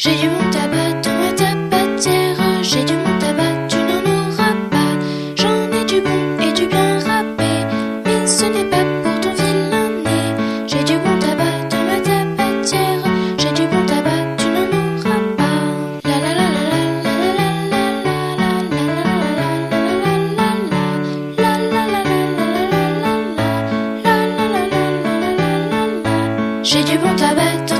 J'ai du bon tabac dans ma tabatière. J'ai du bon tabac, tu n'en auras pas. J'en ai du bon et du bien râpé, mais ce n'est pas pour ton vilain nez. J'ai du bon tabac dans ma tabatière. J'ai du bon tabac, tu n'en auras pas. La la la la la la la la la la la la la. J'ai du bon tabac.